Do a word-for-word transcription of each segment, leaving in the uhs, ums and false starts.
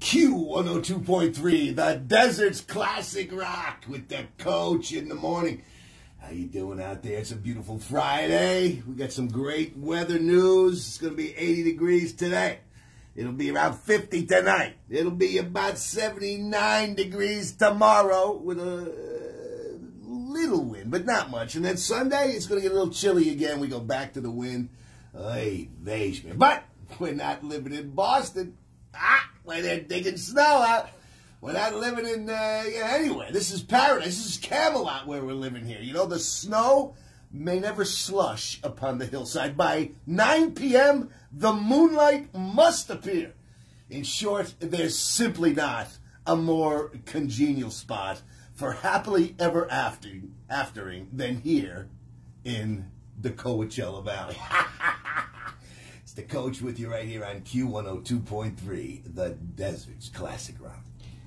Q one oh two point three, the Desert's classic rock with the coach in the morning. How you doing out there? It's a beautiful Friday. We got some great weather news. It's going to be eighty degrees today. It'll be around fifty tonight. It'll be about seventy-nine degrees tomorrow with a little wind, but not much. And then Sunday, it's going to get a little chilly again. We go back to the wind. Oy vey, man. But we're not living in Boston. Ah, where they're digging snow out. We're not living in, uh, yeah, anyway, this is paradise. This is Camelot where we're living here. You know, the snow may never slush upon the hillside. By nine p m, the moonlight must appear. In short, there's simply not a more congenial spot for happily ever after, aftering than here in the Coachella Valley. It's the coach with you right here on Q one oh two point three, the Desert's classic rock.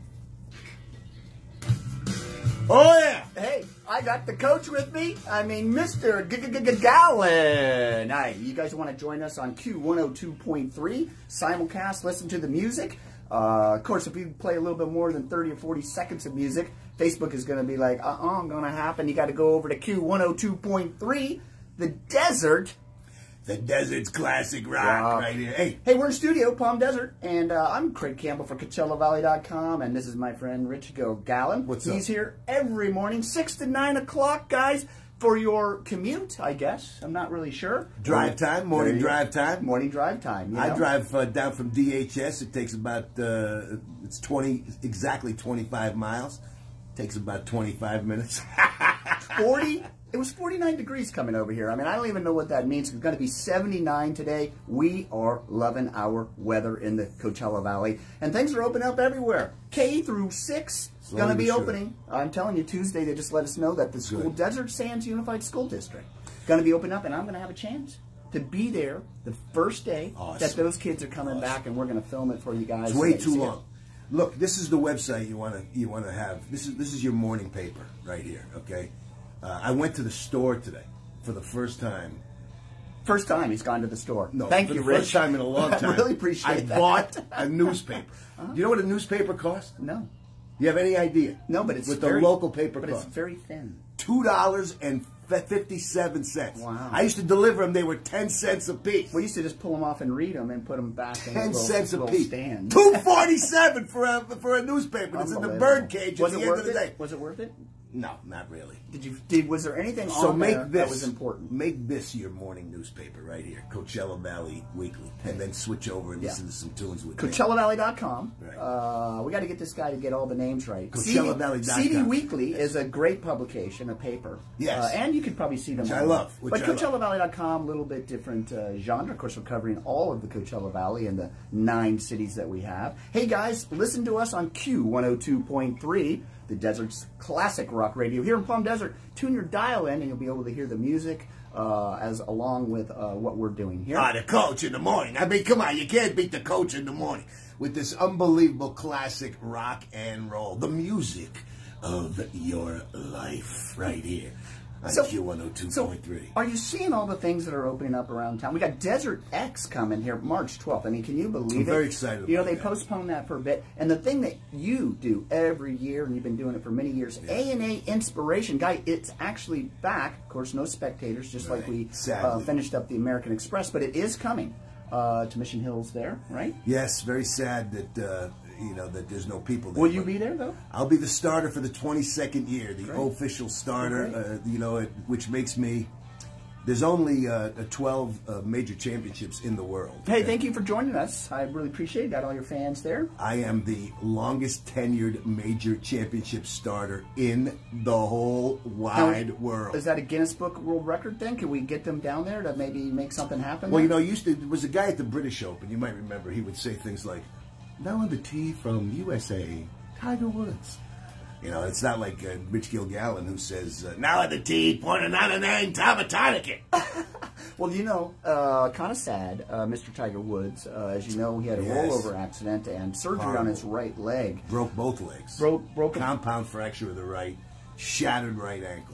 Oh, yeah. Hey, I got the coach with me. I mean, Mister Gilgallon. Hi, you guys want to join us on Q one oh two point three, simulcast, listen to the music. Uh, of course, if you play a little bit more than thirty or forty seconds of music, Facebook is going to be like, uh-uh, going to happen. You got to go over to Q one oh two point three, the Desert. The Desert's classic rock yeah. right here. Hey, hey, we're in studio, Palm Desert, and uh, I'm Craige Campbell for Coachella Valley dot com, and this is my friend Rich Gilgallon. What's He's up? He's here every morning, six to nine o'clock, guys, for your commute, I guess. I'm not really sure. Drive time, morning drive time. Morning drive time. You know? I drive uh, down from D H S. It takes about, uh, it's twenty, exactly twenty-five miles. Takes about twenty-five minutes. forty? It was forty-nine degrees coming over here. I mean, I don't even know what that means. It's going to be seventy-nine today. We are loving our weather in the Coachella Valley. And things are opening up everywhere. K through six is going to be sure. opening. I'm telling you, Tuesday they just let us know that the school, Good. Desert Sands Unified School District, going to be opening up, and I'm going to have a chance to be there the first day Awesome. that those kids are coming Awesome. back, and we're going to film it for you guys. It's way so too you long. Look, this is the website you want to you want to have. This is this is your morning paper right here. Okay. Uh, I went to the store today for the first time. First time he's gone to the store. No, Thank for you, the Rich. first time in a long time. I really appreciate I that. bought a newspaper. Uh-huh. You know what a newspaper costs? No. You have any idea? No, but it's what very, the local paper But costs. it's very thin. Two dollars and fifty-seven cents. Wow. I used to deliver them. They were ten cents a piece. We used to just pull them off and read them and put them back in Ten a little, cents a little piece. stand. Two forty-seven for a for a newspaper. It's in the Unbelievable. bird cage Was at it the end worth of the it? day. Was it worth it? No, not really. Did you? Did was there anything So on make there this that was important? Make this your morning newspaper right here, Coachella Valley Weekly, and then switch over and Yeah. listen to some tunes with me. Coachella Valley dot com. Right. Uh, we got to get this guy to get all the names right. Coachella Valley dot com. C D Weekly is a great publication, a paper. Yes. Uh, and you can probably see them. Which all. I love, which but I Coachella Valley dot com, a little bit different uh, genre. Of course, we're covering all of the Coachella Valley and the nine cities that we have. Hey guys, listen to us on Q one oh two point three. The Desert's classic rock radio here in Palm Desert. Tune your dial in and you'll be able to hear the music uh, as along with uh, what we're doing here. Ah, the coach in the morning. I mean, come on, you can't beat the coach in the morning with this unbelievable classic rock and roll. The music of your life right here on So- Q one oh two point three. So, are you seeing all the things that are opening up around town? We got Desert X coming here March twelfth. I mean, can you believe I'm it? very excited You know, about they that. postponed that for a bit. And the thing that you do every year, and you've been doing it for many years, A and A Inspiration. Guy, it's actually back. Of course, no spectators, just like Right. we uh, Sadly. finished up the American Express. But it is coming uh, to Mission Hills there, right? Yes, very sad that uh, you know that there's no people there. Will you but be there, though? I'll be the starter for the twenty-second year, the Great. official starter. Great. Uh, you know, it, which makes me. There's only uh, twelve uh, major championships in the world. Hey, thank you for joining us. I really appreciate it. Got all your fans there. I am the longest tenured major championship starter in the whole wide Now, world. Is that a Guinness Book World Record thing? Can we get them down there to maybe make something happen? Well, there? you know, used to there was a guy at the British Open. You might remember. He would say things like, "Now on the tee from U S A, Tiger Woods." You know, it's not like uh, Rich Gilgallon who says, uh, "Now at the tee, point another name, Tom Tourniquet." Well, you know, uh, kind of sad, uh, Mister Tiger Woods. Uh, as you know, he had a Yes. rollover accident and surgery on his right leg. Broke both legs. Broke, broke. Compound fracture of the right, shattered right ankle.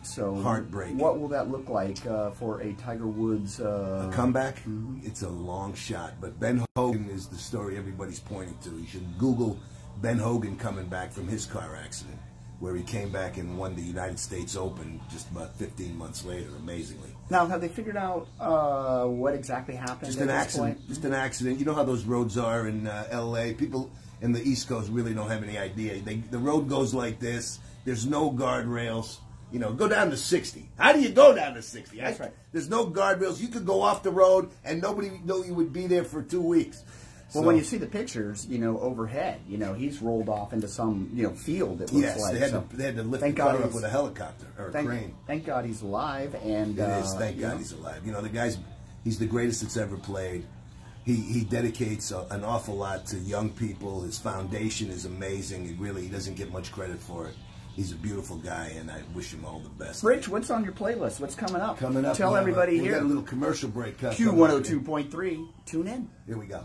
So heartbreak. What will that look like uh, for a Tiger Woods uh, a comeback? Mm-hmm. It's a long shot, but Ben Hogan is the story everybody's pointing to. You should Google Ben Hogan coming back from his car accident, where he came back and won the United States Open just about fifteen months later, amazingly. Now, have they figured out uh, what exactly happened? Just at an this accident. point? Just an accident. You know how those roads are in uh, L A? People in the East Coast really don't have any idea. They, the road goes like this. There's no guardrails. You know, go down to sixty. How do you go down to sixty? That's right. There's no guardrails. You could go off the road and nobody know you would be there for two weeks. Well, So, when you see the pictures, you know, overhead, you know, he's rolled off into some, you know, field, it looks yes, like. they had, so to, they had to lift thank the car God up he's- with a helicopter or a thank, crane. Thank God he's alive. And, It uh, is. Thank you God know, he's alive. You know, the guy's, he's the greatest that's ever played. He, he dedicates a, an awful lot to young people. His foundation is amazing. He really he doesn't get much credit for it. He's a beautiful guy, and I wish him all the best. Rich, what's on your playlist? What's coming up? Coming up. Tell we have everybody a, we here. got a little commercial break. uh, Q coming one up oh here. two point three. Tune in. Here we go.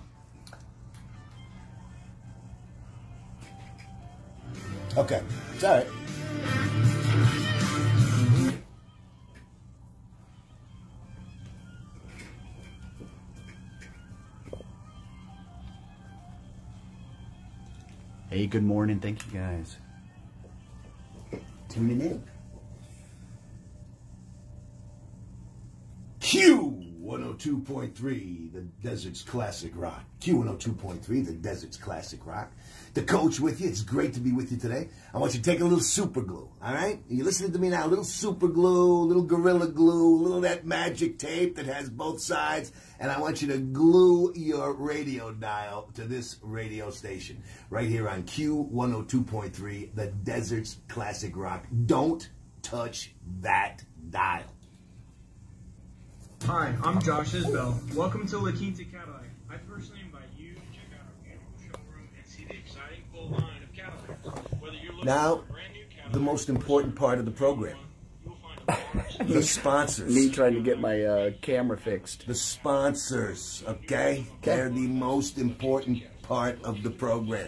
Okay. It's all right. Hey, good morning. Thank you, guys. Tuning in. Q one oh two point three, the Desert's Classic Rock. Q one oh two point three, the Desert's Classic Rock. The coach with you. It's great to be with you today. I want you to take a little super glue, all right? You're listening to me now. A little super glue, a little Gorilla Glue, a little of that magic tape that has both sides, and I want you to glue your radio dial to this radio station right here on Q one oh two point three, the Desert's Classic Rock. Don't touch that dial. Hi, I'm Josh Isbell. Welcome to La Quinta Cadillac. I personally invite you to check out our beautiful showroom and see the exciting full line of Cadillacs. Whether you're looking Now, for a brand new Cadillac, the most important part of the program. you'll find a The sponsors. Me trying to get my uh, camera fixed. The sponsors, okay? They're the most important part of the program.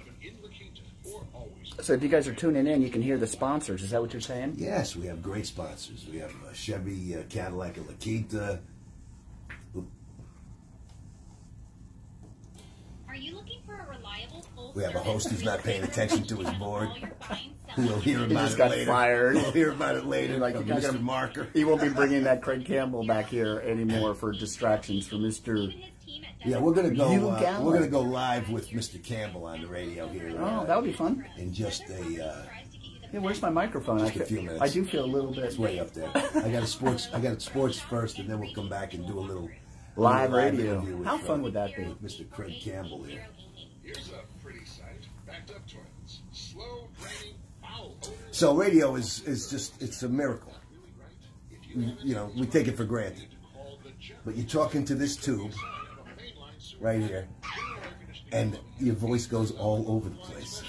So if you guys are tuning in, you can hear the sponsors. Is that what you're saying? Yes, we have great sponsors. We have uh, Chevy, uh, Cadillac, and La Quinta. Are you looking for a reliable full We have a service host who's not paying retailer attention to his handle board. all your buying, We'll selling, hear and about just it got later. fired. We'll hear about it later. Like, from you guys Mister gotta- Marker. He won't be bringing that Craige Campbell back here anymore for distractions for Mister even his team at Yeah, we're gonna go. Uh, Gilgallon. we're gonna go live with Mister Campbell on the radio here. Oh, uh, that would be fun. in just a. Uh, Yeah, where's my microphone? I, Just a few fe- minutes. I do feel a little bit It's way up there. I got a sports. I got a sports first, and then we'll come back and do a little live little radio. interview with, How uh, fun would that be? Mister Craige Campbell here. Here's a pretty sight. Backed up toilets. Slow draining foul odors. So radio is is just it's a miracle. You, you know, we take it for granted. But you're talking to this tube right here, and your voice goes all over the place.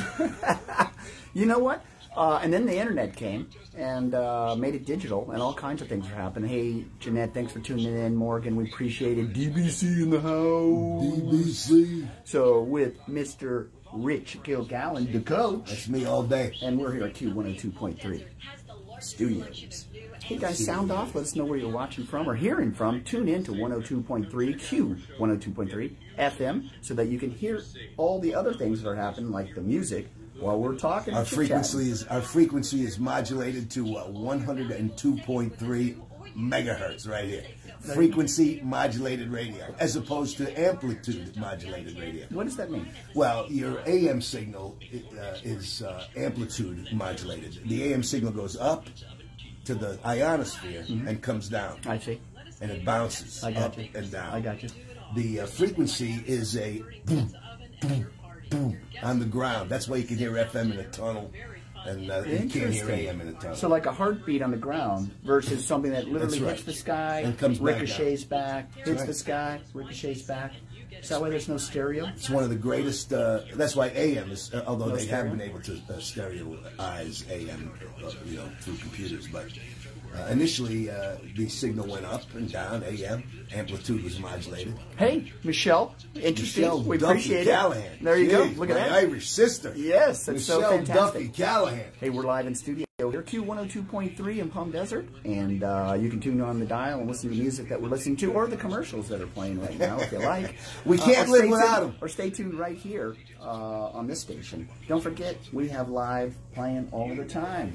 You know what? Uh, and then the internet came and uh, made it digital, and all kinds of things are happening. Hey, Jeanette, thanks for tuning in. Morgan, we appreciate it. D B C in the house. D B C. So with Mister Rich Gilgallon, the coach, That's me all day. and we're here at Q one oh two point three Studios. Hey guys, sound off. Let us know where you're watching from or hearing from. Tune in to one oh two point three, Q one oh two point three F M, so that you can hear all the other things that are happening, like the music, while we're talking. Our and chit-chatting. frequency is our frequency is modulated to uh, one oh two point three megahertz right here. Frequency modulated radio, as opposed to amplitude modulated radio. What does that mean? Well, your A M signal uh, is uh, amplitude modulated. The A M signal goes up to the ionosphere and comes down, I see. and it bounces I got up you. and down. I got you. The uh, frequency is a boom, boom, boom on the ground. That's why you can hear F M in a tunnel, and uh, you can't hear A M in a tunnel. So like a heartbeat on the ground versus something that literally That's right. hits the sky, And comes back ricochets back, hits right. the sky, ricochets back. Is that why there's no stereo? It's one of the greatest. Uh, that's why A M is, uh, although No they stereo? have been able to uh, stereoize A M, uh, you know, through computers. But uh, initially, uh, the signal went up and down. A M amplitude was modulated. Hey, Michelle, interesting. Michelle we Duffy appreciate Callahan. it. There you Jeez, go. Look at my that. Irish sister. Yes, that's so Michelle fantastic. Duffy Callahan. Hey, we're live in studio radio here, Q one oh two point three in Palm Desert, and uh, you can tune on the dial and listen to the music that we're listening to, or the commercials that are playing right now, if you like. We can't uh, live without them. Or stay tuned right here uh, on this station. Don't forget, we have live playing all the time.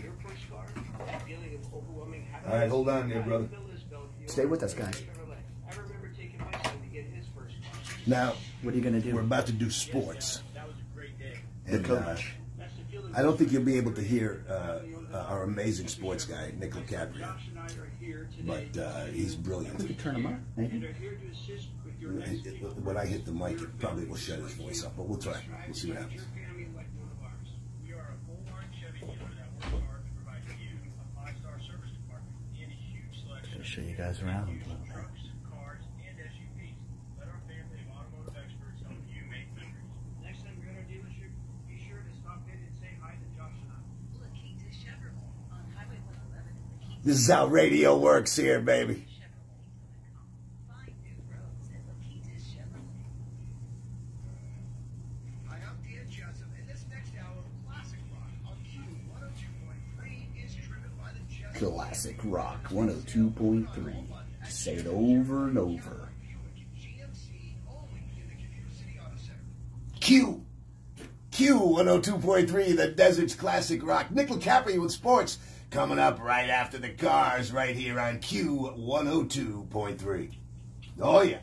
All right, hold on there, brother. Stay with us, guys. Now, what are you going to do? We're about to do sports. The And, coach. Uh, I don't think you'll be able to hear uh, uh, our amazing sports guy, Nick Caprio, but uh, he's brilliant. We could turn him up, maybe. When I hit the mic, it probably will shut his voice up, but we'll try. We'll see what happens. I'll show you guys around a little bit. This is how radio works here, baby. Hi, I'm Dan Jessup, and this next hour of Classic Rock on Q one oh two point three is driven by the Jessup. Classic Rock one oh two point three. Say it over and over. Q. Q one oh two point three, the Desert's Classic Rock. Nick Caprio with sports. Coming up right after the cars, right here on Q one oh two point three. Oh, yeah.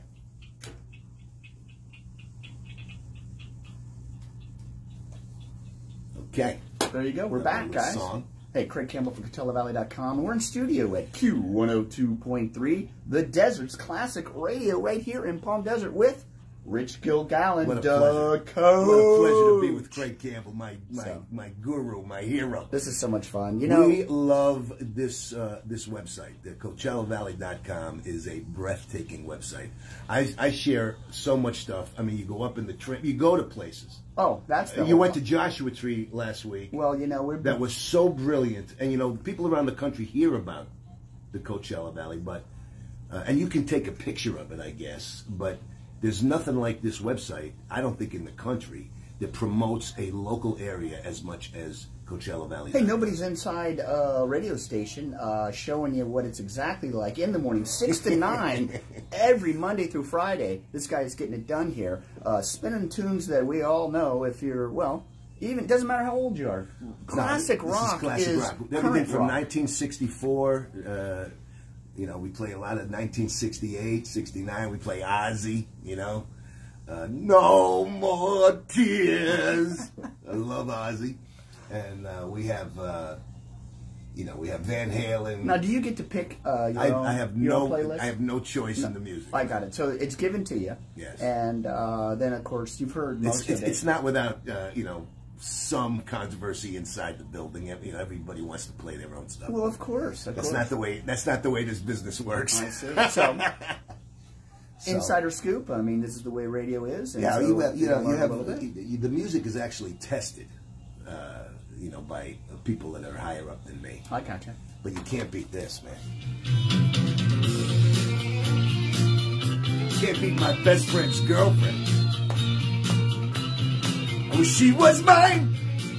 Okay. There you go. We're back, guys. Song. Hey, Craige Campbell from Coachella Valley dot com. We're in studio at Q one oh two point three, the Desert's Classic Radio, right here in Palm Desert with Rich Gilgallon, What a the pleasure. coach. What a pleasure to be with Craige Campbell, my my, So. my guru, my hero. This is so much fun. You know, we love this uh, this website. The Coachella Valley dot com is a breathtaking website. I, I share so much stuff. I mean, you go up in the train, you go to places. oh, that's the You whole went to fun. Joshua Tree last week. Well, you know, we're That was so brilliant. And, you know, people around the country hear about the Coachella Valley, but uh, and you can take a picture of it, I guess, but there's nothing like this website, I don't think, in the country that promotes a local area as much as Coachella Valley. Hey, nobody's inside a radio station uh, showing you what it's exactly like in the morning, six to nine, every Monday through Friday. This guy is getting it done here, uh, spinning tunes that we all know. If you're well, even doesn't matter how old you are. Classic No, this rock is classic is rock. Everything current from rock. nineteen sixty-four. Uh, you know, we play a lot of nineteen sixty-eight, sixty-nine. We play Ozzy. You know, uh, no more tears. I love Ozzy. And uh, we have, uh, you know, we have Van Halen. Now, do you get to pick uh, your, I, own, I have your own no, playlist? I have no choice No, in the music. I got it. So it's given to you. Yes. And uh, then, of course, you've heard most It's, it's, of it. it's not without, uh, you know, some controversy inside the building. You know, everybody wants to play their own stuff. Well, of course. Of that's course. not the way. That's not the way this business works. I see. So, So- insider scoop. I mean, this is the way radio is. And Yeah, so you have, you know, you learn a have little bit. the, the music is actually tested, uh, you know, by people that are higher up than me. I gotcha. But you can't beat this, man. Can't beat my best friend's girlfriend. I wish she was mine.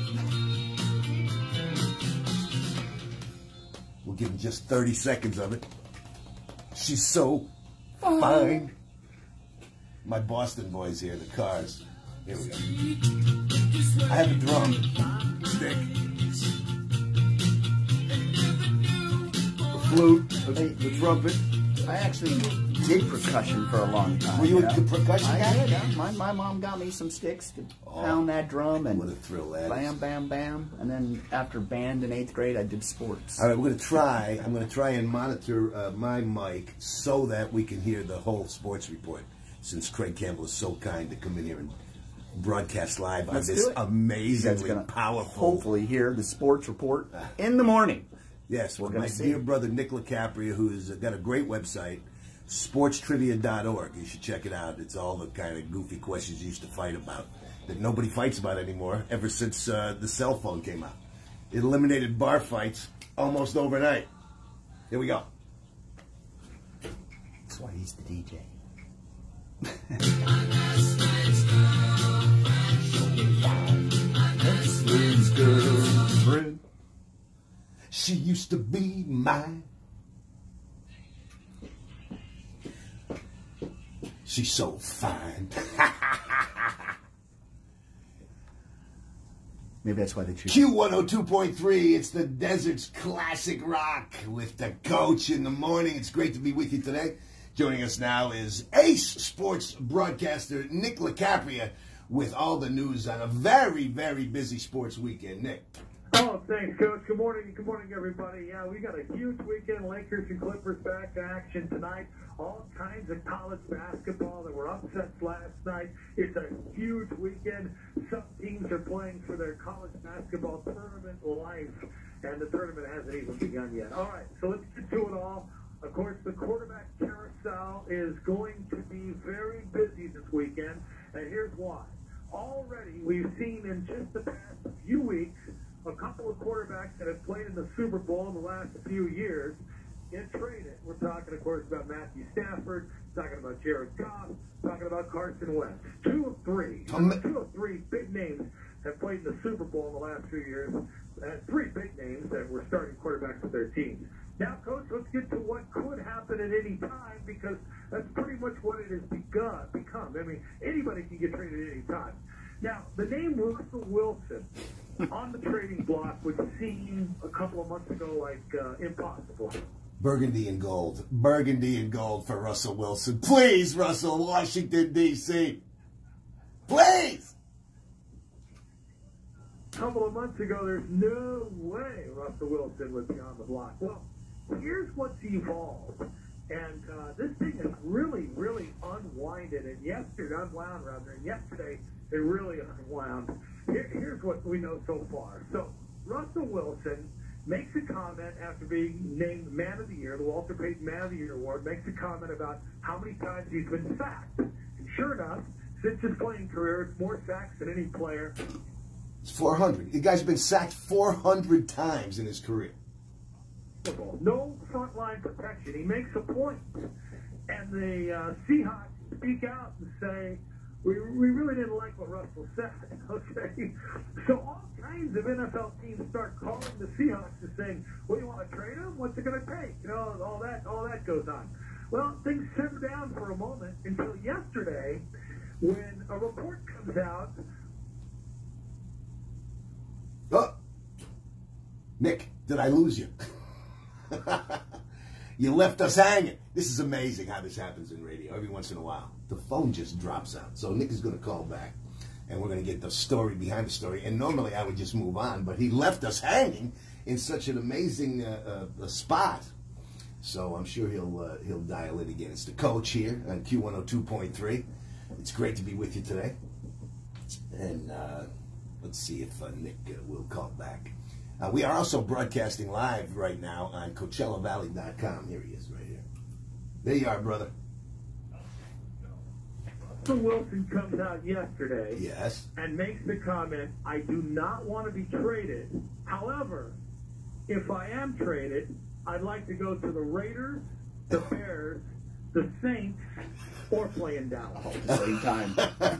We'll give him just thirty seconds of it. She's so fine. My Boston boys here, the Cars. Here we go. I have a drum stick, the flute, the, the trumpet. I actually did percussion for a long time. Were you know? a percussion I guy? did. Yeah. My, my mom got me some sticks to pound that drum, and What a thrill that bam, is. bam, bam. And then after band in eighth grade, I did sports. All right, we're going to try. I'm going to try and monitor uh, my mic so that we can hear the whole sports report. Since Craige Campbell is so kind to come in here and broadcast live on Let's this do it. You guys amazingly are gonna powerful. hopefully hear the sports report in the morning. Yes, We're with gonna my see. dear brother Nick Caprio, who's got a great website, sports trivia dot org. You should check it out. It's all the kind of goofy questions you used to fight about that nobody fights about anymore ever since uh, the cell phone came out. It eliminated bar fights almost overnight. Here we go. That's why he's the D J. used to be mine. She's so fine. Maybe that's why they choose. Q one oh two point three, it's the Desert's classic rock with the coach in the morning. It's great to be with you today. Joining us now is ace sports broadcaster Nick LaCapria with all the news on a very, very busy sports weekend. Nick. Oh, thanks, Coach. Good morning. Good morning, everybody. Yeah, we got a huge weekend. Lakers and Clippers back to action tonight. All kinds of college basketball. There were upsets last night. It's a huge weekend. Some teams are playing for their college basketball tournament life, and the tournament hasn't even begun yet. All right, so let's get to it all. Of course, the quarterback carousel is going to be very busy this weekend, and here's why. Already, we've seen in just the past few weeks a couple of quarterbacks that have played in the Super Bowl in the last few years get traded. We're talking, of course, about Matthew Stafford, talking about Jared Goff, talking about Carson Wentz. Two of three, two of three big names have played in the Super Bowl in the last few years. And three big names that were starting quarterbacks with their teams. Now, Coach, let's get to what could happen at any time, because that's pretty much what it has begun, become. I mean, anybody can get traded at any time. Now, the name Russell Wilson on the trading block would seem a couple of months ago like uh, impossible. Burgundy and gold. Burgundy and gold for Russell Wilson. Please, Russell, Washington, D C Please! A couple of months ago, there's no way Russell Wilson would be on the block. Well, here's what's evolved. And uh, this thing is really, really unwinded. And yesterday, unwound rather, and yesterday it really unwound. Here, here's what we know so far. So Russell Wilson makes a comment after being named Man of the Year, the Walter Payton Man of the Year Award, makes a comment about how many times he's been sacked. And sure enough, since his playing career, it's more sacks than any player. It's four hundred. The guy's been sacked four hundred times in his career. No frontline protection. He makes a point. And the uh, Seahawks speak out and say, we, we really didn't like what Russell said. Okay? So all kinds of N F L teams start calling the Seahawks and saying, well, you want to trade him? What's it going to take? You know, all that, all that goes on. Well, things simmer down for a moment until yesterday when a report comes out. Oh, Nick, did I lose you? You left us hanging. This is amazing how this happens in radio. Every once in a while, the phone just drops out. So Nick is going to call back, and we're going to get the story behind the story. And normally I would just move on, but he left us hanging in such an amazing uh, uh, spot. So I'm sure he'll uh, he'll dial in again. It's the coach here on Q one oh two point three. It's great to be with you today. And uh, let's see if uh, Nick uh, will call back. Uh, we are also broadcasting live right now on Coachella Valley dot com. Here he is, right here. There you are, brother. Russell Wilson comes out yesterday Yes. and makes the comment, I do not want to be traded. However, if I am traded, I'd like to go to the Raiders, the Bears, the Saints, or play in Dallas At the same time.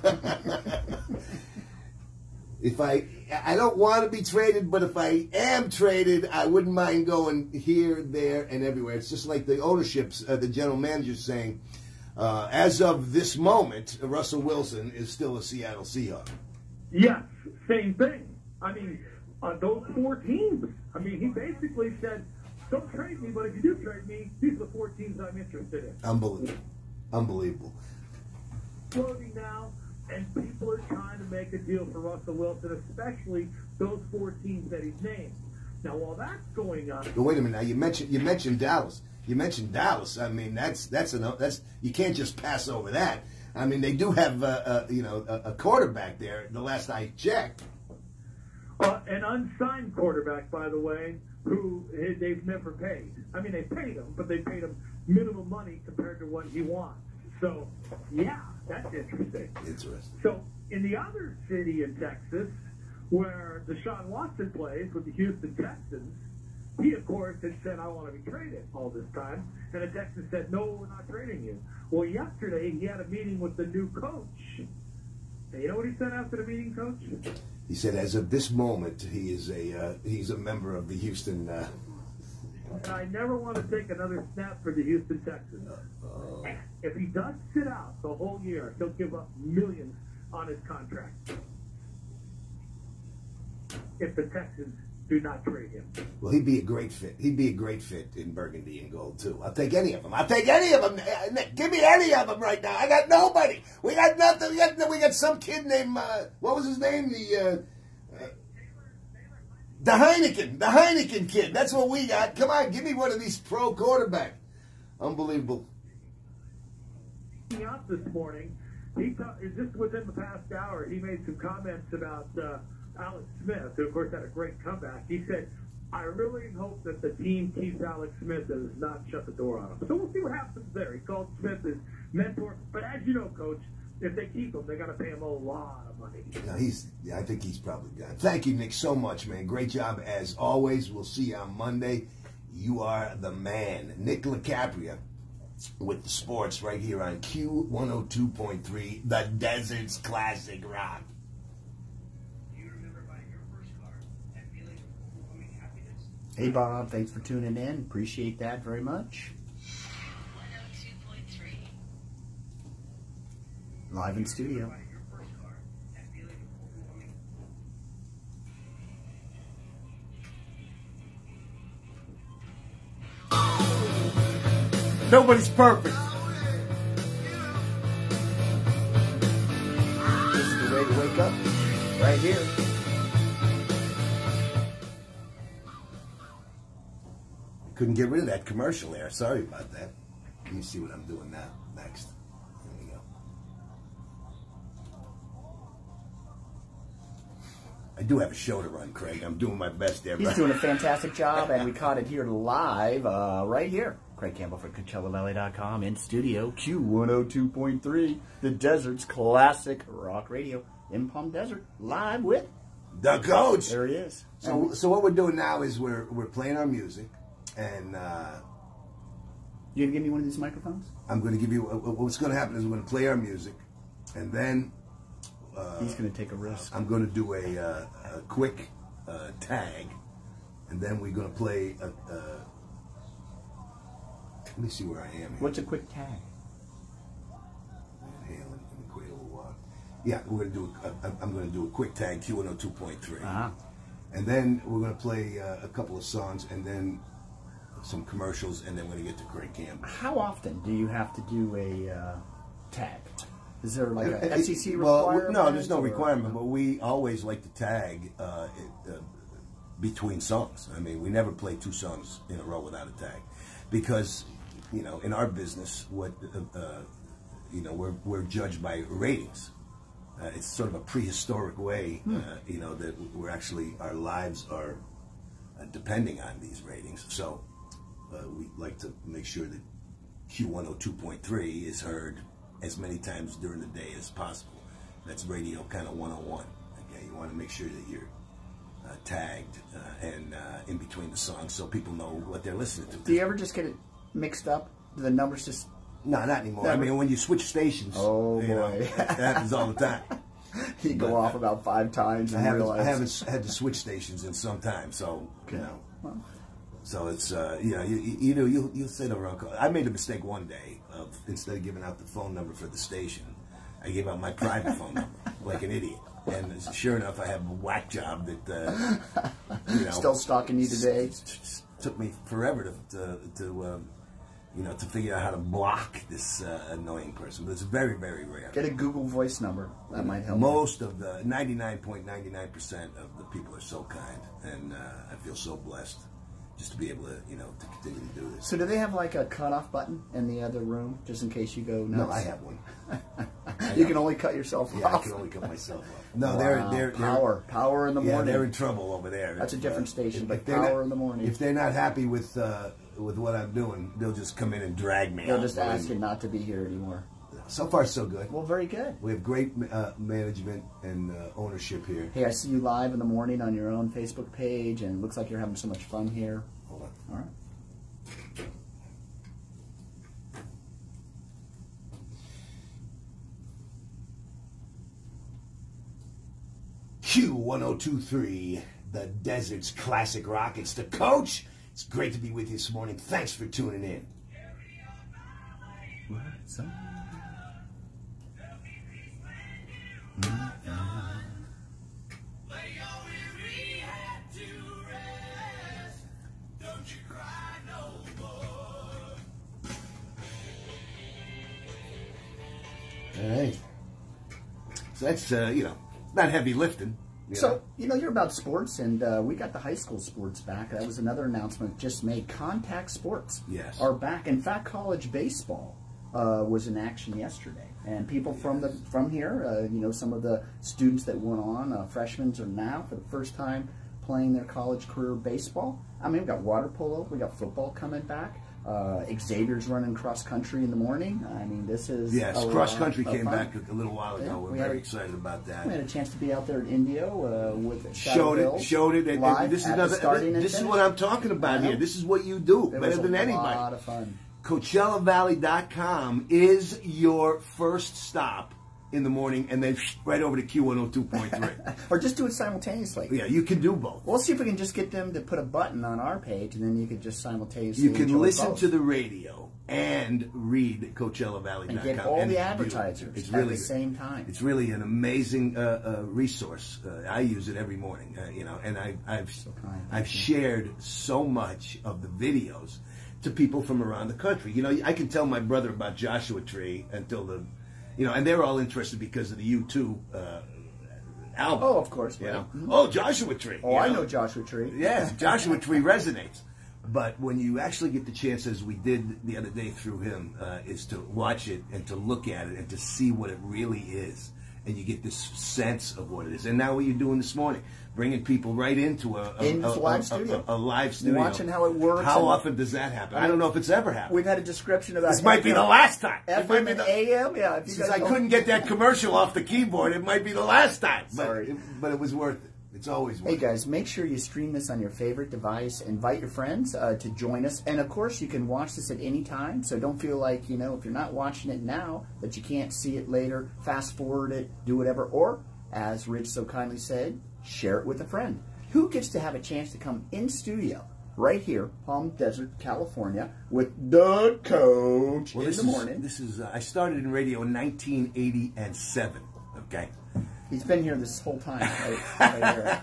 If I, I don't want to be traded, but if I am traded, I wouldn't mind going here, there, and everywhere. It's just like the ownerships, uh, the general manager's saying, uh, as of this moment, Russell Wilson is still a Seattle Seahawk. Yes, same thing. I mean, uh, those four teams. I mean, he basically said, don't trade me, but if you do trade me, these are the four teams I'm interested in. Unbelievable. Unbelievable. Floating now. And people are trying to make a deal for Russell Wilson, especially those four teams that he's named. Now, while that's going on, But wait a minute. Now you mentioned you mentioned Dallas. You mentioned Dallas. I mean, that's that's an that's you can't just pass over that. I mean, they do have uh, uh, you know a, a quarterback there. The last I checked, uh, an unsigned quarterback, by the way, who they've never paid. I mean, they paid him, but they paid him minimum money compared to what he wants. So, yeah, that's interesting. Interesting. So, in the other city in Texas, where Deshaun Watson plays with the Houston Texans, he, of course, had said, I want to be traded all this time. And the Texans said, no, we're not trading you. Well, yesterday, he had a meeting with the new coach. And you know what he said after the meeting, Coach? He said, as of this moment, he is a uh, he's a member of the Houston uh, and I never want to take another snap for the Houston Texans. Uh, If he does sit out the whole year, he'll give up millions on his contract. If the Texans do not trade him. well, he'd be a great fit. He'd be a great fit in burgundy and gold, too. I'll take any of them. I'll take any of them. Nick, give me any of them right now. I got nobody. We got nothing. We got, we got some kid named, uh, what was his name? The, uh, uh, the Heineken. The Heineken kid. That's what we got. Come on, give me one of these pro quarterbacks. Unbelievable. Out this morning, he thought, just within the past hour, he made some comments about uh, Alex Smith, who of course had a great comeback. He said, I really hope that the team keeps Alex Smith and does not shut the door on him. So we'll see what happens there. He called Smith his mentor. But as you know, Coach, if they keep him, they got to pay him a lot of money. No, he's, yeah, I think he's probably gone. Thank you, Nick, so much, man. Great job as always. We'll see you on Monday. You are the man. Nick LaCapria with the sports right here on Q one oh two point three, the Desert's Classic Rock. Do you remember buying your first car and feeling overwhelming happiness? Hey, Bob. Thanks for tuning in. Appreciate that very much. one oh two point three. Live in studio. Buying your first car and feeling overwhelming. Nobody's perfect. This is the way to wake up. Right here. Couldn't get rid of that commercial there. Sorry about that. Let me see what I'm doing now. Next. There we go. I do have a show to run, Craig. I'm doing my best there. He's but- doing a fantastic job, and we caught it here live, uh, right here. Craige Campbell for Coachella Valley dot com in studio, Q one oh two point three, the Desert's Classic Rock Radio in Palm Desert, live with The Coach. There he is. So, so what we're doing now is we're we're playing our music, and uh, You gonna give me one of these microphones? I'm going to give you. Uh, what's going to happen is we're going to play our music, and then uh, He's gonna take a risk. I'm going to do a, uh, a quick uh, tag, and then we're going to play. A, a, let me see where I am here. What's a quick tag? Hey, let me, let me quit a little while. Yeah, we're going to do. A, I'm going to do a quick tag Q one oh two point three, Uh-huh. and then we're going to play uh, a couple of songs, and then some commercials, and then we're going to get to Craige Campbell. How often do you have to do a uh, tag? Is there like a Uh, F C C well, requirement? no, there's no or- requirement, but we always like to tag uh, it, uh, between songs. I mean, we never play two songs in a row without a tag, because you know, in our business, what uh, uh, you know, we're we're judged by ratings. Uh, it's sort of a prehistoric way, uh, you know, that we're actually our lives are uh, depending on these ratings. So uh, we like to make sure that Q one oh two point three is heard as many times during the day as possible. That's radio kind of one oh one. Okay, you want to make sure that you're uh, tagged uh, and uh, in between the songs so people know what they're listening to. Do you ever just get it mixed up? Do the numbers just... No, not anymore. Never. I mean, when you switch stations, Oh, you know, boy. it happens all the time. You go But, off uh, about five times I and haven't, realize... I haven't had to switch stations in some time, so you know. Well, So it's uh, you know, you you, you know you you say the wrong call. I made a mistake one day of instead of giving out the phone number for the station, I gave out my private phone number like an idiot. And sure enough, I have a whack job that uh, you know still stalking you today. s- s- took me forever to to, to um, you know to figure out how to block this uh, annoying person. But it's very very rare. Get a Google Voice number. That might help. Most of the ninety-nine point nine nine percent of the people are so kind, and uh, I feel so blessed just to be able to, you know, to continue to do this. So do they have like a cutoff button in the other room, just in case you go nuts? No, I have one. You can only cut yourself Yeah, I off. can only cut myself off. No, Wow. they're, they're, they're power, power in the yeah, morning. they're in trouble over there. That's a If, different uh, station, if- but if they're power not- in the morning. If they're not happy with uh, with what I'm doing, they'll just come in and drag me They'll out. just Believe ask me. you not to be here anymore. So far, so good. Well, very good. We have great uh, management and uh, ownership here. Hey, I see you live in the morning on your own Facebook page, and it looks like you're having so much fun here. Hold on. All right. Q one oh two point three, the Desert's Classic Rock. It's the coach. It's great to be with you this morning. Thanks for tuning in. What's up? All right. So that's, uh, you know, not heavy lifting. You so, know? you know, you're about sports, and uh, we got the high school sports back. That was another announcement just made. Contact sports Yes. are back. In fact, college baseball uh, was in action yesterday. And people from the from here, uh, you know, some of the students that went on, uh, freshmen are now for the first time playing their college career baseball. I mean, we've got water polo, we got football coming back. Uh, Xavier's running cross country in the morning. I mean, this is Yes, a cross lot country of came fun. back a little while ago. Yeah, We're we very had- excited about that. We had a chance to be out there at Indio uh, with Showed Shadow it, showed it. And, live and this is at the another. starting and This is finish. what I'm talking about I know. here. This is what you do It better was than a anybody. lot of fun. Coachella Valley dot com is your first stop in the morning, and then right over to Q one oh two point three. Or just do it simultaneously. Yeah, you can do both. We'll see if we can just get them to put a button on our page, and then you could just simultaneously You can enjoy listen both. to the radio and read Coachella Valley dot com. and get all the it's advertisers beautiful. It's at really the same time. It's really an amazing uh, uh, resource. Uh, I use it every morning, uh, you know, and I, I've kind. I've shared so much of the videos to people from around the country. You know, I can tell my brother about Joshua Tree until the, you know, and they're all interested because of the U two uh, album. Oh, of course. You right. know, Mhm. oh Joshua Tree. Oh, you I know Joshua Tree. Yes, Joshua Tree resonates. But when you actually get the chance, as we did the other day through him, uh, is to watch it and to look at it and to see what it really is. And you get this sense of what it is. And now what you're doing this morning, bringing people right into a, a, Into a, live a, studio. a, a live studio. Watching how it works How and- often does that happen? I don't know if it's ever happened. We've had a description about This might be the last time. It F might M be and the- A M. Yeah, if you Since guys I don't- couldn't get that commercial off the keyboard, it might be the last time. But, Sorry. but it was worth it. It's always worth Hey it. guys, make sure you stream this on your favorite device. Invite your friends uh, to join us. And of course, you can watch this at any time. So don't feel like, you know, if you're not watching it now, that you can't see it later. Fast forward it, do whatever. Or, as Rich so kindly said, share it with a friend. Who gets to have a chance to come in studio right here, Palm Desert, California, with the coach Well, in this the is, morning? This is uh, I started in radio in nineteen eighty-seven. Okay, He's been here this whole time. Right, right here.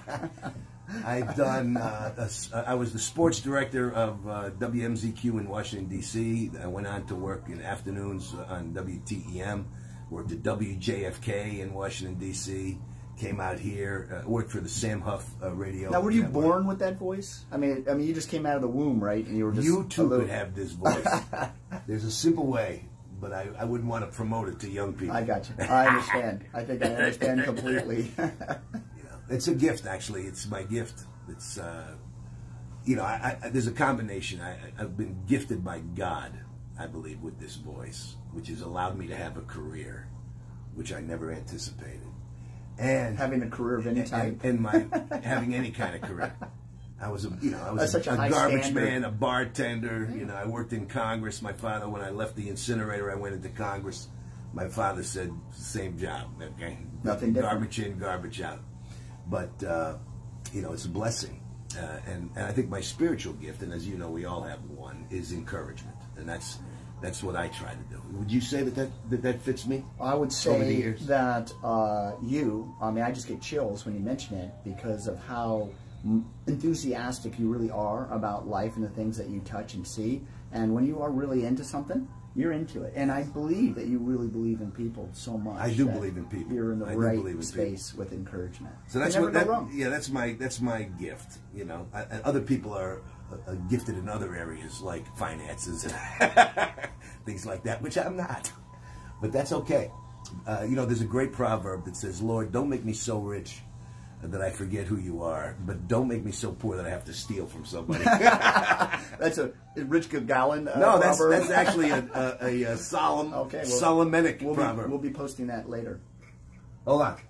I've done. Uh, a s- I was the sports director of uh, W M Z Q in Washington D C. I went on to work in afternoons on W T E M. Worked at W J F K in Washington D C. Came out here. Uh, worked for the Sam Huff uh, radio. Now, were you network. born with that voice? I mean, I mean, you just came out of the womb, right? And you were just You a too little- could have this voice. There's a simple way, but I, I wouldn't want to promote it to young people. I got you. I understand. I think I understand completely. You know, it's a gift, actually. It's my gift. It's, uh, you know, I, I, there's a combination. I, I've been gifted by God, I believe, with this voice, which has allowed me to have a career, which I never anticipated. And Having a career of any type. and, and my having any kind of career. I was a, you know, I was That's a, such a a high garbage standard. man, a bartender. You know, I worked in Congress. My father, when I left the incinerator, I went into Congress. My father said, "Same job, okay? Nothing different. Garbage in, garbage out." But uh, you know, it's a blessing, uh, and and I think my spiritual gift, and as you know, we all have one, is encouragement, and that's that's what I try to do. Would you say that that that, that fits me? I would Over the say years. that uh, you, I mean, I just get chills when you mention it because of how m- enthusiastic you really are about life and the things that you touch and see. And when you are really into something, you're into it. And I believe that you really believe in people so much. I do that believe in people. You're in the I do right believe in space with encouragement. So that's you what never that, go wrong. yeah, that's my that's my gift. You know, I, and other people are uh, gifted in other areas like finances and things like that, which I'm not. But that's okay. Uh, you know, there's a great proverb that says, "Lord, don't make me so rich that I forget who you are, but don't make me so poor that I have to steal from somebody." That's a Rich Gilgallon uh, no, that's proverb. that's actually a, a, a, a solemn, Okay, well, Solomonic We'll be, proverb. we'll be posting that later. Hold on.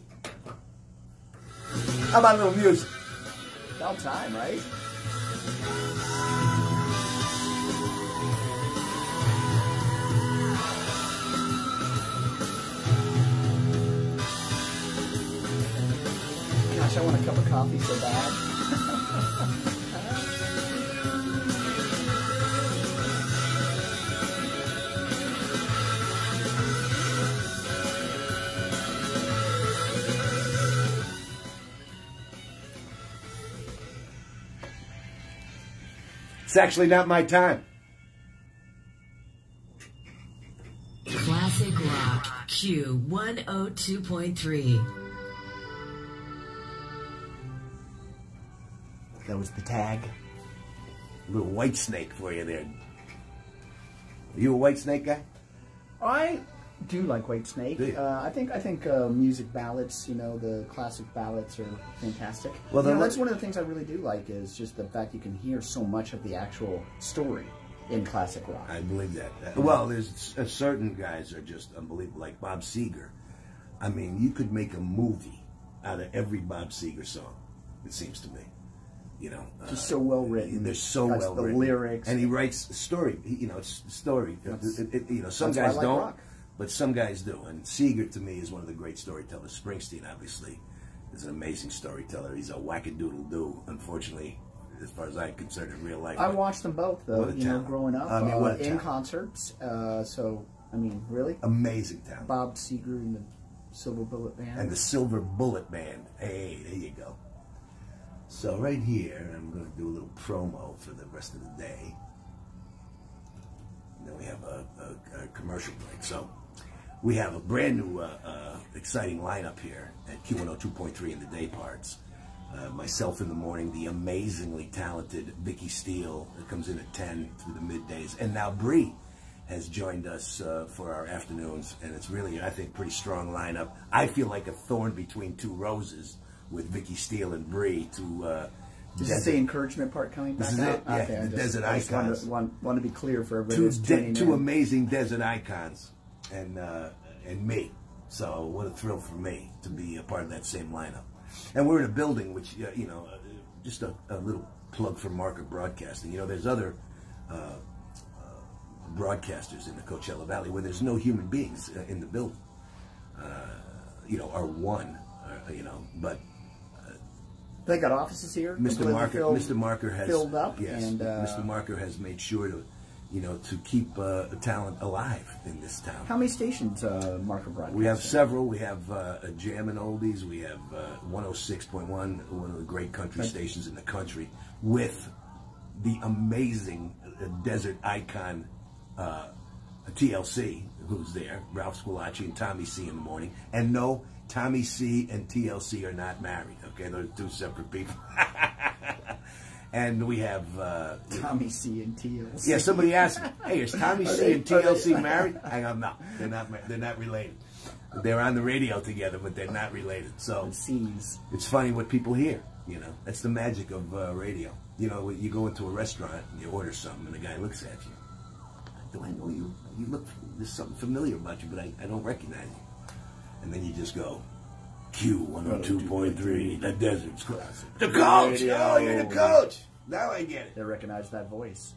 How about a little music? About time, right? Gosh, I want a cup of coffee so bad. It's actually not my time. Classic Rock Q one oh two point three. That was the tag. A little White Snake for you there. Are you a White Snake guy? I do like Whitesnake. Uh, I think I think uh, music ballads, you know, the classic ballads are fantastic. Well, you know, the- that's one of the things I really do like is just the fact you can hear so much of the actual story in classic rock. I believe that. Uh, Well, there's uh, certain guys are just unbelievable, like Bob Seger. I mean, you could make a movie out of every Bob Seger song, it seems to me. You know, uh, Just so well written. They're so That's well the written. lyrics. And he writes story. He, you know, it's story. That's- It- it- you know, some that's why I guys like don't, rock. but some guys do. And Seeger, to me, is one of the great storytellers. Springsteen, obviously, is an amazing storyteller. He's a wackadoodle-doo, unfortunately, as far as I'm concerned, in real life. I watched them both, though, What a you know, talent. growing up I mean, what a uh, in talent. concerts. Uh, so, I mean, really? Amazing talent. Bob Seger and the Silver Bullet Band. And the Silver Bullet Band. Hey, there you go. So right here, I'm going to do a little promo for the rest of the day. And then we have a, a, a commercial break. So we have a brand new, uh, uh, exciting lineup here at Q one oh two point three in the day parts. Uh, myself in the morning, the amazingly talented Vicky Steele, that comes in at ten through the middays. And now Bree has joined us uh, for our afternoons. And it's really, I think, pretty strong lineup. I feel like a thorn between two roses with Vicky Steele and Bree to... Uh, Is this desert- the encouragement part coming back This is out? it, yeah, Okay, I the just, desert I just icons. Want, want, want to be clear for everybody two, who's de- tuning two in. amazing desert icons and uh, and me. So what a thrill for me to be a part of that same lineup. And we're in a building which, uh, you know, uh, just a, a little plug for Marker Broadcasting. You know, there's other uh, uh, broadcasters in the Coachella Valley where there's no human beings uh, in the building. Uh, you know, are one, uh, you know, but They got offices here. Mister completely Marker, filled, Mister Marker has filled up. Yes, and, uh, Mister Marker has made sure to, you know, to keep uh, talent alive in this town. How many stations, uh, Marker Broadcasting? We have several. We have uh, a Jam and Oldies. We have uh, one oh six point one, one of the great country Right. stations in the country, with the amazing uh, desert icon uh, T L C, who's there, Ralph Squillaci and Tommy C in the morning. And no, Tommy C and T L C are not married. Okay, they're two separate people. And we have uh, Tommy C and T L C. yeah. Somebody asked me, "Hey, is Tommy Are C they- and T L C are they- married?" I go, "No, they're not. ma- They're not related. They're on the radio together, but they're not related." So C's. it's funny what people hear. You know, that's the magic of uh, radio. You know, you go into a restaurant and you order something, and the guy looks at you. Do I know you? You look. There's something familiar about you, but I, I don't recognize you. And then you just go, Q one oh two point three, the Desert's Classic. The coach! Radio. Oh, you're the coach! Now I get it. They recognize that voice.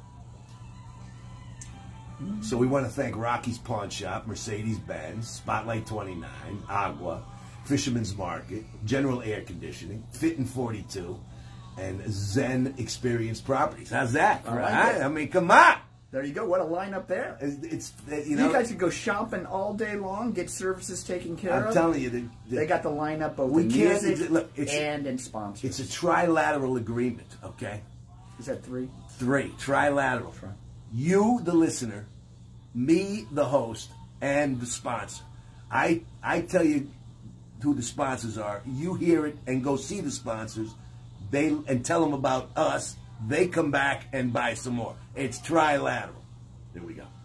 So we want to thank Rocky's Pawn Shop, Mercedes-Benz, Spotlight twenty-nine, Agua, Fisherman's Market, General Air Conditioning, Fit and forty-two, and Zen Experience Properties. How's that? I like Right? it. I mean, come on! There you go. What a lineup there. It's, it's uh, you You, know, guys could go shopping all day long, get services taken care I'm of. telling you, the, the, They got the lineup both We in can't- music look, it's- and in sponsors. it's a trilateral agreement, okay? Is that three? Three, trilateral. You, the listener, me, the host, and the sponsor. I I tell you who the sponsors are. You hear it and go see the sponsors. They and tell them about us. They come back and buy some more. It's trilateral. There we go.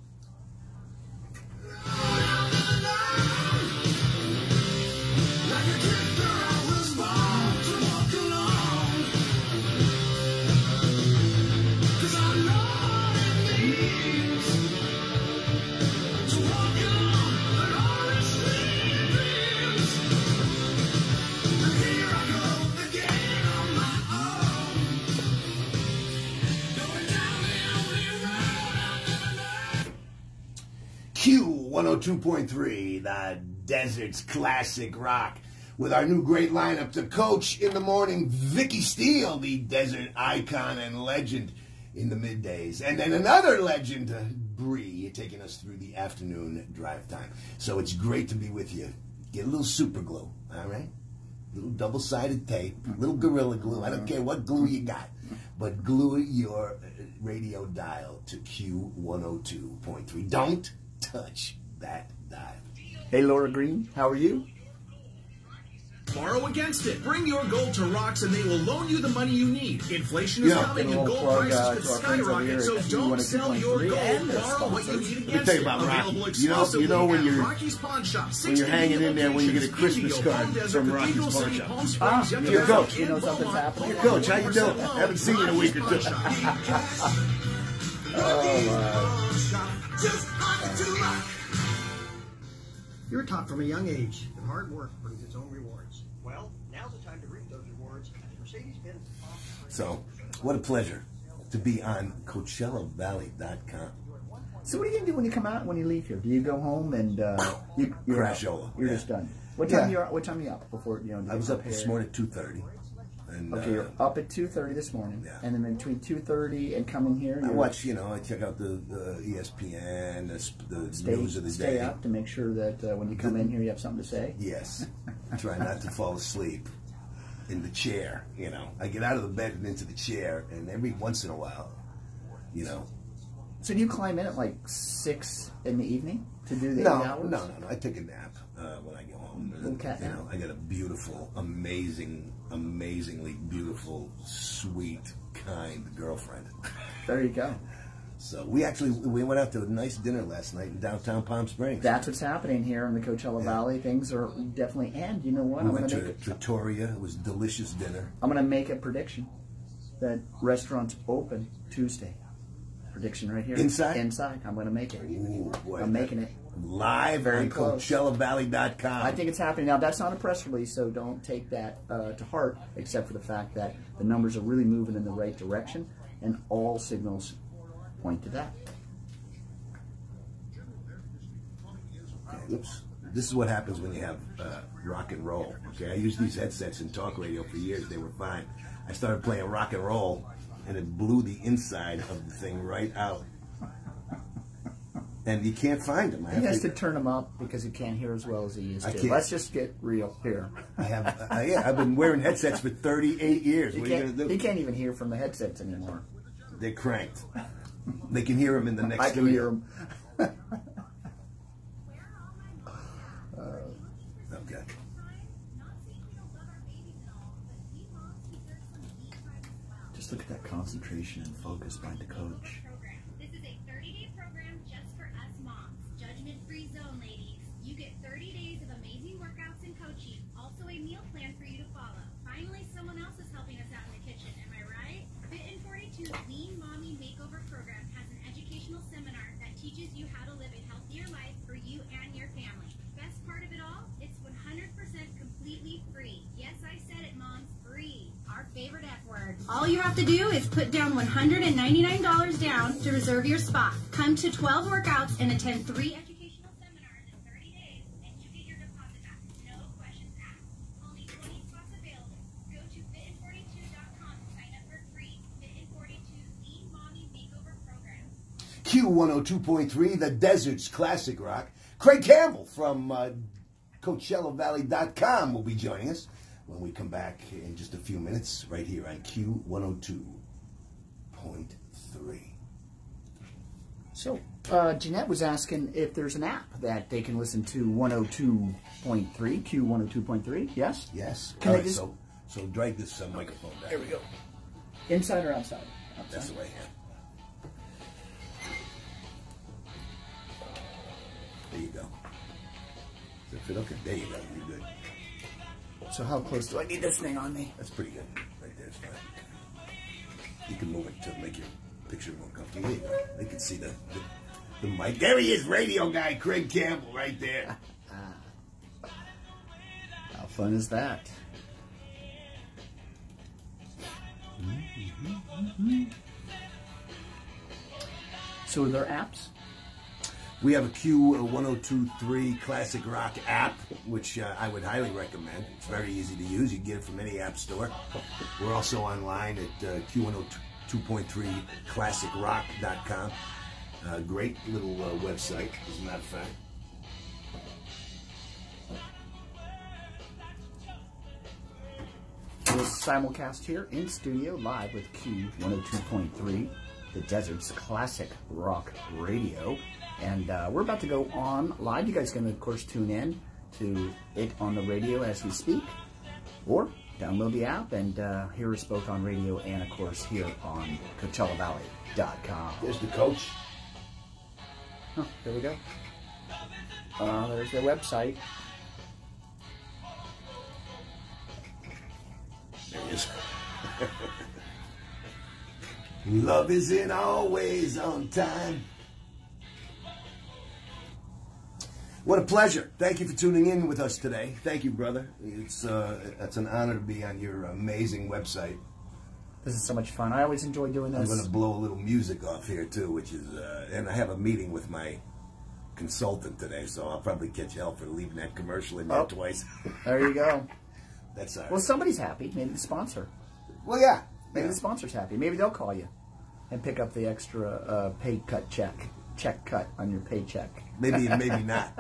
Q one oh two point three, the Desert's Classic Rock. With our new great lineup, the coach in the morning, Vicky Steele, the desert icon and legend in the middays. And then another legend, uh, Bree, taking us through the afternoon drive time. So it's great to be with you. Get a little super glue, all right? Little double-sided tape, little Gorilla Glue. I don't care what glue you got. but glue your radio dial to Q one oh two point three. Don't touch that dial. Hey, Laura Green, how are you? Borrow against it. Bring your gold to Rocks and they will loan you the money you need. Inflation is Yeah. coming And and we'll gold plug, prices uh, could to our friends over here skyrocket, so at Q one don't oh two sell point your three gold. and their Borrow what you sponsors. need Let me against tell you it. about Rocky. Available You know- exclusively you know when at you're- Rocky's Pawn Shop. when you're hanging in there, when you get a Christmas card from Rocky's Pawn Shop. Ah, Your coach. You know something's happening. Your coach, how you doing? Haven't seen you in a week or two. You're taught from a young age that hard work brings its own rewards. Well, now's the time to reap those rewards at Mercedes-Benz. So, what a pleasure to be on Coachella Valley dot com. So what are you going to do when you come out, when you leave here? Do you go home and uh, you, you're out? Crashola. You're Yeah. just done. What time Yeah. you What time are you up before, you know? do I you was up prepare? this morning at two thirty. And, Okay, uh, you're up at two thirty this morning. Yeah. And then between two thirty and coming here, I you're watch, you know, I check out the, the E S P N, the, sp- the stay, news of the stay day. up to make sure that uh, when you come in here, you have something to say. Yes. Try not to fall asleep in the chair, you know. I get out of the bed and into the chair, and every once in a while, you know. So do you climb in at like six in the evening to do the No, eight hours? no, no, no. I take a nap uh, when I go home. Little cat you nap. know, I got a beautiful, amazing, amazingly beautiful, sweet, kind girlfriend. There you go. So we actually we went out to a nice dinner last night in downtown Palm Springs. That's what's happening here in the Coachella Yeah. Valley. Things are definitely, and you know what? we I'm went going to to make. Trattoria. It was a delicious dinner. I'm going to make a prediction that restaurants open Tuesday. Prediction right here. Inside? Inside. I'm going to make it. Ooh, boy, I'm making it. live Very on close. Coachella Valley dot com. I think it's happening now. That's not a press release, so don't take that uh, to heart. Except for the fact that the numbers are really moving in the right direction, and all signals point to that. Oops. This is what happens when you have uh, rock and roll. Okay, I used these headsets in talk radio for years. They were fine. I started playing rock and roll, and it blew the inside of the thing right out. And you can't find them. I He have has to, to turn them up because he can't hear as well as he used I to. can't. Let's just get real here. I have. Uh, yeah, I've been wearing headsets for thirty-eight years. He What are you can't, gonna do? he can't even hear from the headsets anymore. They're cranked. They can hear him in the next I can studio. hear him. Okay. Just look at that concentration and focus by the coach. This is a thirty-day program just for us moms. Judgment-free zone, ladies. You get thirty days of amazing workouts and coaching. Also a meal plan for you to follow. Finally, someone else is helping us out in the kitchen. Am I right? Fit in forty-two's Lean Mommy Makeover program has an educational seminar that teaches you how to live a healthier life for you and your family. Best part of it all? It's one hundred percent completely free. Yes, I said it, moms. Free. Our favorite F word. All you have to do is put down one hundred ninety-nine dollars down to reserve your spot. Come to twelve workouts and attend three educational seminars in thirty days, and you get your deposit back. No questions asked. Only twenty spots available. Go to fit in forty-two dot com to sign up for free. Fit in forty-two Lean Mommy Makeover Program. Q one oh two point three, the Desert's Classic Rock. Craige Campbell from uh, Coachella Valley dot com will be joining us when we come back in just a few minutes right here on Q one oh two point three. So, uh, Jeanette was asking if there's an app that they can listen to one oh two point three, Q one oh two point three. Yes? Yes. Can All I right, just- so, so drag this uh, microphone down. There we go. Inside or outside? Outside. That's the way, yeah. There you go. Does it fit okay? There you go. You're good. So how close do I need this thing on me? That's pretty good. Right there is fine. You can move it to make your picture more comfortable. There you go. They can see the, the, the mic. There he is, radio guy, Craige Campbell, right there. How fun is that? So are there apps? We have a Q one oh two point three Classic Rock app, which uh, I would highly recommend. It's very easy to use. You can get it from any app store. We're also online at uh, Q one oh two point three classic rock dot com. Uh, great little uh, website, as a matter of fact. This simulcast here in studio live with Q one oh two point three, the Desert's classic rock radio. And uh, we're about to go on live. You guys can, of course, tune in to it on the radio as we speak, or download the app and uh, hear us both on radio and, of course, here on Coachella Valley dot com. There's the coach. Oh, there we go. Uh, there's their website. There he is. Love isn't always on time. What a pleasure. Thank you for tuning in with us today. Thank you, brother. It's uh, it's an honor to be on your amazing website. This is so much fun. I always enjoy doing this. I'm going to blow a little music off here, too, which is, uh, and I have a meeting with my consultant today, so I'll probably catch hell for leaving that commercial in there oh, twice. There you go. That's all right. Well, somebody's happy. Maybe the sponsor. Well, yeah. Maybe yeah. the sponsor's happy. Maybe they'll call you and pick up the extra uh, pay cut check, check cut on your paycheck. Maybe, maybe not.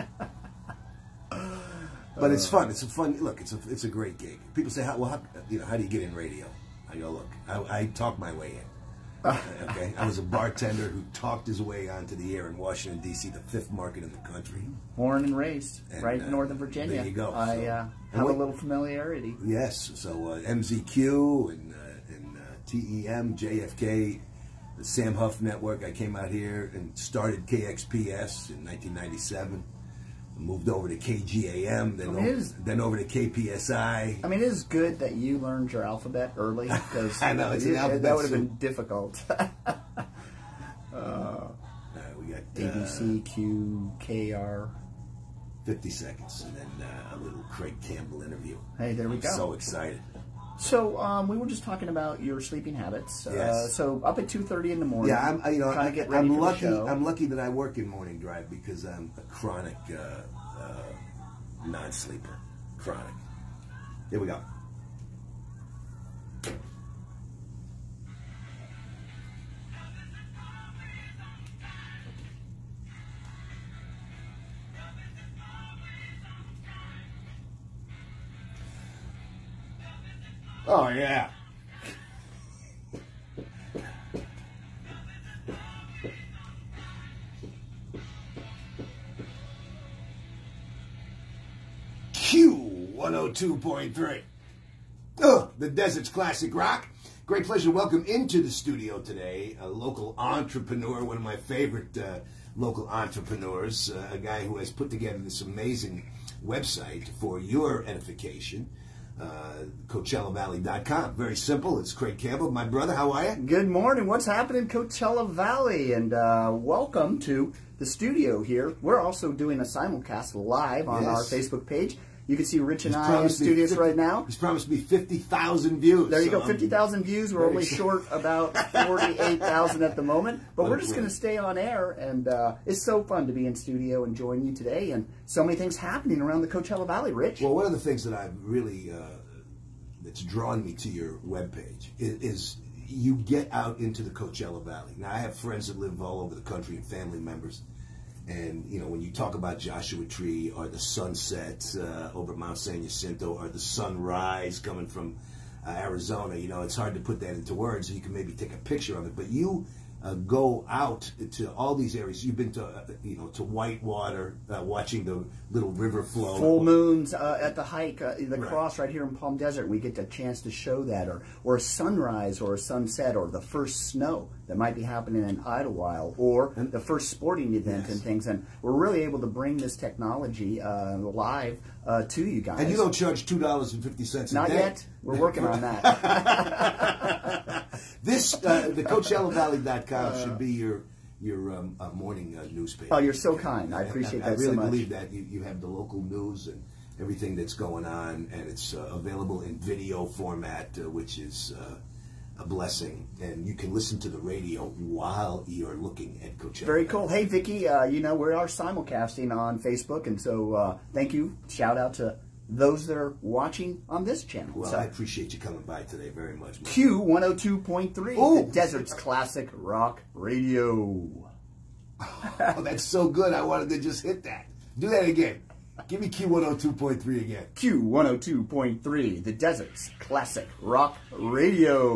But it's fun. It's a fun look. It's a it's a great gig. People say, "How well, how, you know, how do you get in radio?" I go, "Look, I, I talk my way in." Okay, I was a bartender who talked his way onto the air in Washington D C, the fifth market in the country. Born and raised and, right uh, in Northern Virginia. There you go. I so, uh, have a little familiarity. Yes. So uh, M Z Q and uh, and uh, T E M, J F K, the Sam Huff Network. I came out here and started K X P S in nineteen ninety-seven. Moved over to K G A M, then, I mean, over, is, then over to K P S I. I mean, it is good that you learned your alphabet early, because I know, it's an it, alphabet that would have soup. been difficult. uh, uh, we got A B C, uh, Q, K, R. fifty seconds, and then uh, a little Craige Campbell interview. Hey, there we I'm go. so excited. So um, we were just talking about your sleeping habits. Yes. Uh, so up at two thirty in the morning. Yeah, I'm. You know, trying to get ready I'm for lucky. the show. I'm lucky that I work in morning drive because I'm a chronic uh, uh, non-sleeper. Chronic. Here we go. Oh yeah. Q one oh two point three. Oh, the Desert's classic rock. Great pleasure to welcome into the studio today a local entrepreneur, one of my favorite uh, local entrepreneurs, uh, a guy who has put together this amazing website for your edification. Uh, Coachella Valley dot com. Very simple. It's Craige Campbell. My brother, how are you? Good morning. What's happening, Coachella Valley? And uh, welcome to the studio here. We're also doing a simulcast live on Yes. our Facebook page. You can see Rich and He's I in promised me studios fifty right now. He's promised me fifty thousand views. There you so go, fifty thousand views. We're only excited. short about forty-eight thousand at the moment. But What we're a just pleasure. going to stay on air. And uh, it's so fun to be in studio and join you today. And so many things happening around the Coachella Valley, Rich. Well, one of the things that I've really, uh, that's drawn me to your webpage is, is you get out into the Coachella Valley. Now, I have friends that live all over the country and family members. And, you know, when you talk about Joshua Tree or the sunset uh, over at Mount San Jacinto or the sunrise coming from uh, Arizona, you know, it's hard to put that into words. So you can maybe take a picture of it. But you uh, go out to all these areas. You've been to, uh, you know, to Whitewater, uh, watching the little river flow. Full moons uh, at the hike, uh, the Right. cross right here in Palm Desert. We get a chance to show that, or or a sunrise, or a sunset, or the first snow that might be happening in Idlewild, or And- the first sporting event Yes. and things. And we're really able to bring this technology uh, live uh, to you guys. And you don't charge two dollars and fifty cents a Not day. yet. We're working on that. This, uh, the Coachella Valley dot com should be your your um, uh, morning uh, newspaper. Oh, you're so kind. I appreciate I, I that so really much. believe that you, you have the local news and everything that's going on, and it's uh, available in video format, uh, which is uh, a blessing. And you can listen to the radio while you're looking at Coachella. Very cool. Hey, Vicki, uh, you know, we are simulcasting on Facebook, and so uh, thank you. Shout out to those that are watching on this channel. Well, so, I appreciate you coming by today very much. man. Q one oh two point three, Ooh. the Desert's classic rock radio. Oh, that's so good. I wanted to just hit that. Do that again. Give me Q one oh two point three again. Q one oh two point three, the Desert's Classic Rock Radio.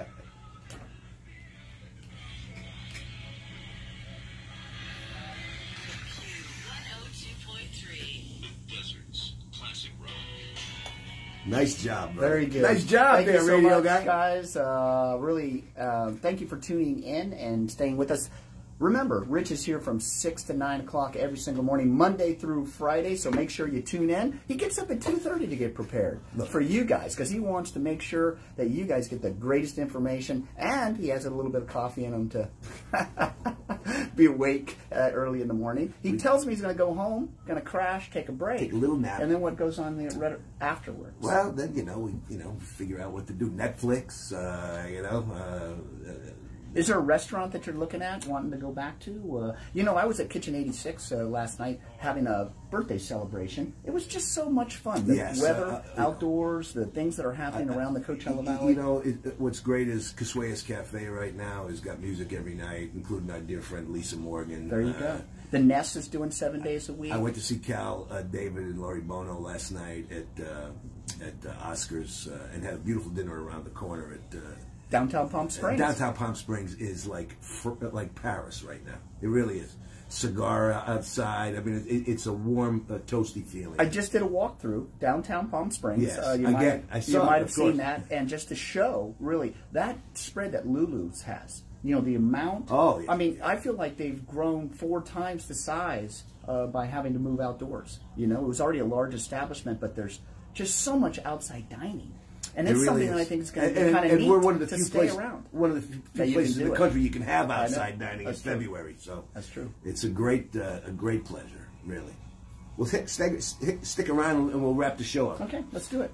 Nice job, bro. Very good. Nice job thank there, you so radio much, guy. guys. Uh, really, uh, thank you for tuning in and staying with us. Remember, Rich is here from six to nine o'clock every single morning, Monday through Friday, so make sure you tune in. He gets up at two thirty to get prepared for you guys, because he wants to make sure that you guys get the greatest information, and he has a little bit of coffee in him to be awake uh, early in the morning. He tells me he's going to go home, going to crash, take a break. Take a little nap. And then what goes on the afterwards? Well, then, you know, we you know, figure out what to do. Netflix, uh, you know, uh, uh, is there a restaurant that you're looking at, wanting to go back to? Uh, you know, I was at Kitchen eighty-six uh, last night having a birthday celebration. It was just so much fun. The yes, weather, uh, uh, outdoors, the things that are happening uh, around the Coachella you, Valley. You know, it, what's great is Casueya's Cafe right now has got music every night, including our dear friend Lisa Morgan. There you uh, go. The Nest is doing seven days a week. I went to see Cal, uh, David, and Laurie Bono last night at uh, at uh, Oscars uh, and had a beautiful dinner around the corner at. Uh, Downtown Palm Springs. Downtown Palm Springs is like like Paris right now. It really is. Cigar outside. I mean, it, it's a warm, uh, toasty feeling. I just did a walkthrough downtown Palm Springs. Yes, uh, you again, might, I saw you it, might of have course. seen that, and just to show really that spread that Lulu's has. You know the amount. Oh, yeah. I mean, I feel like they've grown four times the size uh, by having to move outdoors. You know, it was already a large establishment, but there's just so much outside dining. And it's it really something is. that I think is going to be and, kind of and neat we're one of the to few stay places, around. one of the few That you places can in do the it. country you can have I know. outside dining That's in true. February. So That's true. It's a great, uh, a great pleasure, really. Well, stick, stick, stick around and we'll wrap the show up. Okay, let's do it.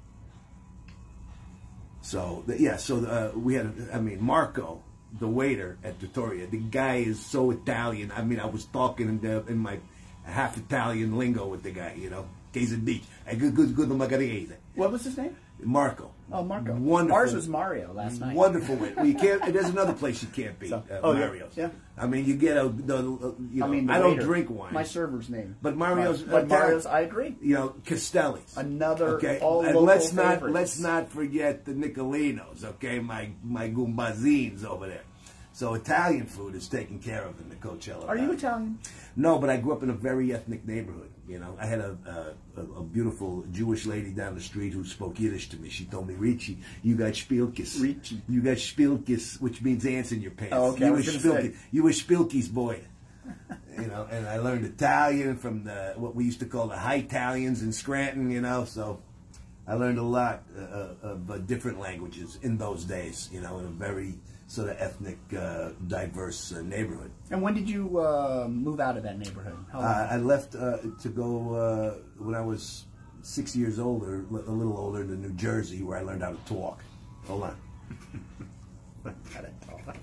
So yeah, so uh, we had, I mean, Marco, the waiter at Vittoria. The guy is so Italian. I mean, I was talking in, the, in my half Italian lingo with the guy. You know, Quesadilla. Good, good, good margarita. What was his name? Marco. Oh, Marco. Wonderful. Ours was Mario last night. Wonderful way. Well, you can't. There's another place you can't beat. So, uh, oh, yeah, Mario's. yeah. I mean, you get a. The, you know, I mean, the I don't waiter, drink wine. My server's name. But Mario's. But uh, Mario's, I agree. You know, Castelli's. Another. Okay. All and local let's not favorites. let's not forget the Nicolinos. Okay, my my gumbazines over there. So Italian food is taken care of in the Coachella. Are you Valley. Italian? No, but I grew up in a very ethnic neighborhood. You know, I had a, a, a beautiful Jewish lady down the street who spoke Yiddish to me. She told me, Richie, you got Spielkis. Richie. You got Spielkis, which means ants in your pants. Oh, okay, I You was were gonna Spielkis. say. You were Spielkis boy. You know, and I learned Italian from the what we used to call the high Italians in Scranton, you know, so I learned a lot uh, of uh, different languages in those days, you know, in a very sort of ethnic, uh, diverse uh, neighborhood. And when did you uh, move out of that neighborhood? How long? Uh, I left uh, to go uh, when I was six years older, a little older, to New Jersey, where I learned how to talk. Hold on. Gotta talk.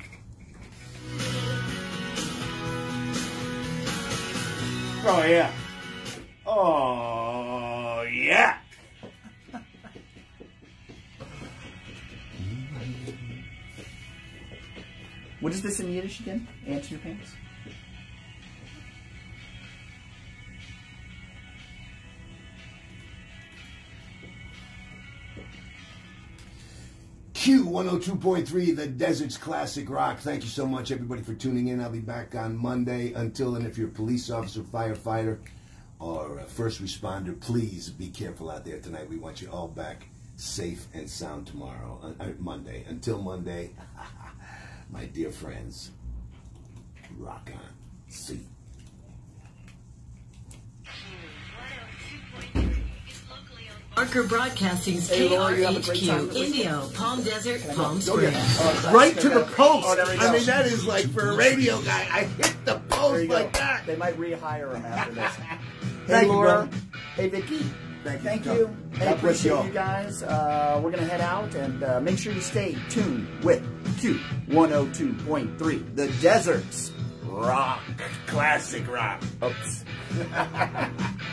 Oh, yeah. Oh, yeah. What is this in Yiddish again? Ants in your pants? Q one oh two point three, the Desert's Classic Rock. Thank you so much, everybody, for tuning in. I'll be back on Monday. Until then, if you're a police officer, firefighter, or a first responder, please be careful out there tonight. We want you all back safe and sound tomorrow, uh, Monday. Until Monday, my dear friends, rock on. See you. Barker Broadcasting's Hey, K R Laura, you have a H great time. Q, Indio, Palm Desert, Palm Go get Springs. it. Oh, Right to the post. Oh, there we go. I mean, that is like for a radio guy. I hit the There post you go. like that. They might rehire him after this. Hey, Thank you, Laura. brother. Hey, Vicky. Thank you. Thank God- you. God Hey, bless appreciate y'all. you guys. Uh, we're going to head out, and uh, make sure you stay tuned with Q one oh two point three, the Desert's Rock. Classic rock. Oops.